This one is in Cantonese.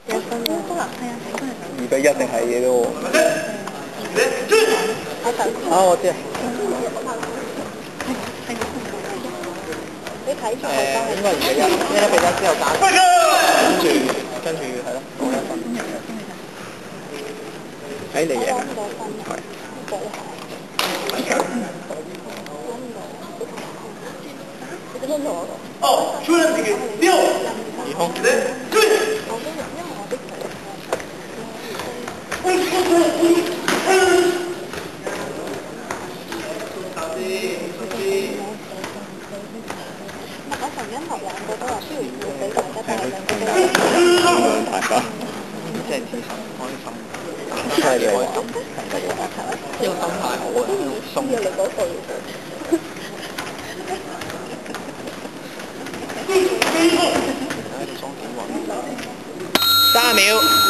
有分嘅，係啊， 2-1定係嘢咯喎。啊，我知啊。 你睇住係應該2-1，因為1-1之後打，跟住係咯，攞1分。喺你贏。係。 哦，出了这个6。 以後。 我成日學兩個都話，不如要俾大家帶兩個都大家，即係自信開心，即係你開心，呢個心態好啊，鬆。 你嗰句。 3秒。